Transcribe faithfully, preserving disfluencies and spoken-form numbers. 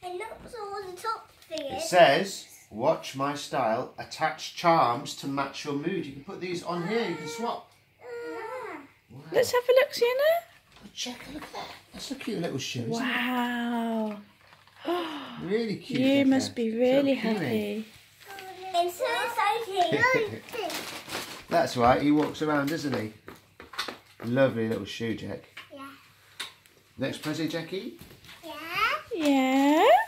It looks all the top thing. It says, watch my style, attach charms to match your mood. You can put these on here, you can swap. Wow. Let's have a look, Sienna. Oh, check, look at that. That's a cute little shoe, isn't Wow. it? Really cute. You like must a, be really so happy. It's so exciting. That's right, he walks around, doesn't he? Lovely little shoe, Jack. Yeah. Next present, Jackie? Yeah. Yeah.